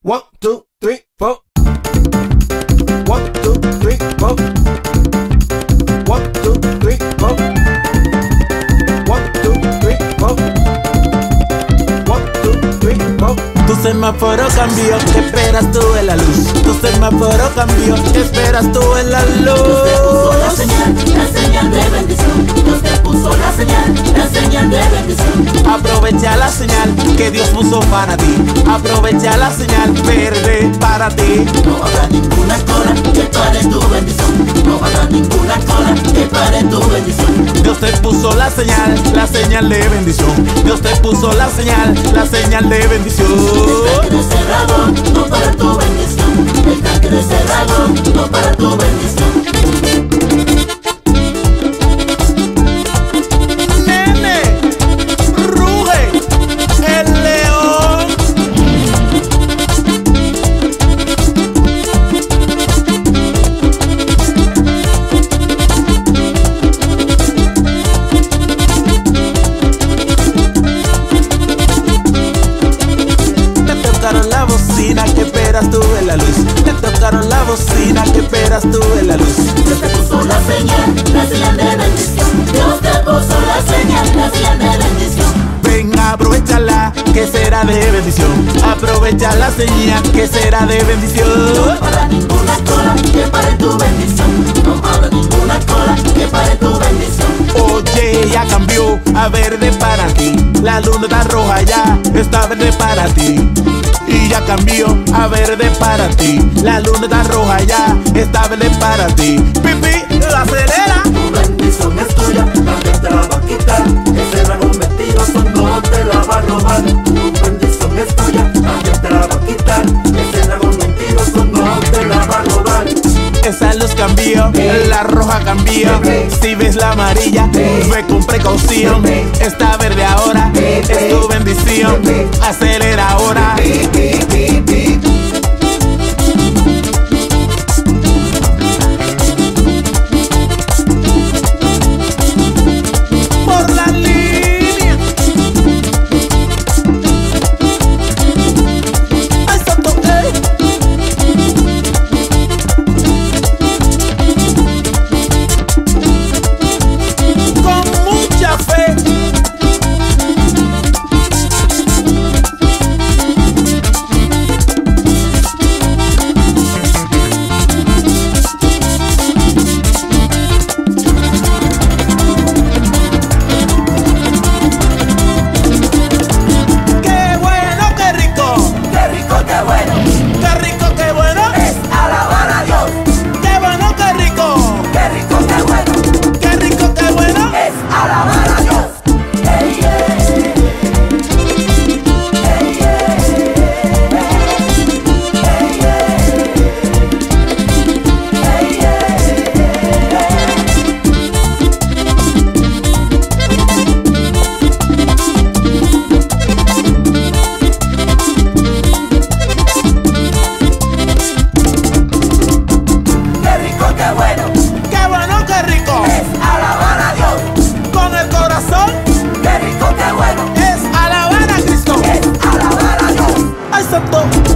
1, 2, 3, 4. 1, 2, 3, 4. 1, 2, 3, 4. 1, 2, 3, 4. 1, 2, 3, 4. Tu semáforo cambió, ¿qué esperas tú en la luz? Tu semáforo cambió, ¿qué esperas tú en la luz? Dios te puso la señal de bendición. Dios te puso la señal de bendición. Aprovecha la señal que Dios puso para ti. Aprovecha la señal verde para ti. No habrá ninguna cola que pare tu bendición. No habrá ninguna cola que pare tu bendición. Dios te puso la señal de bendición. Dios te puso la señal de bendición. El tanque de cerrado no para tu bendición. El tanque de cerrado no para tu bendición. ¿Qué esperas tú en la luz? Te tocaron la bocina, ¿qué esperas tú en la luz? Dios te puso la señal de bendición. Dios te puso la señal de bendición. Ven, aprovechala, que será de bendición. Aprovecha la señal, que será de bendición. No habrá ninguna cola que pare tu bendición. No habrá ninguna cola que pare tu bendición. Oye, ya cambió a verde para ti. La luna está roja, ya está verde para ti. Y ya cambió a verde para ti. La luna está roja, ya está verde para ti. Pipi, acelera. Tu bendición es tuya, nadie te la va a quitar. Ese dragón mentiroso no te la va a robar. Tu bendición es tuya, nadie te la va a quitar. Ese dragón mentiroso no te la va a robar. Esa luz cambió, la roja cambió. Si ves la amarilla, ve con precaución. Está verde ahora, es tu bendición. Acelera ahora. Por la línea. Ay, santo, con mucha fe. ¡Qué bueno, qué rico! ¡Qué rico, qué bueno! ¡Qué rico, qué bueno! Es alabar a Dios. ¡Qué bueno, qué rico! ¡Qué rico, qué bueno! ¡Qué rico, qué bueno! Es alabar a Dios. Hey, yeah. Hey, yeah. Hey, yeah. Hey, qué rico, qué bueno. ¡Qué bueno, qué rico! Es alabar a Dios. Con el corazón Qué rico, qué bueno. es alabar a Cristo. Es alabar a Dios. ¡Ay, santo!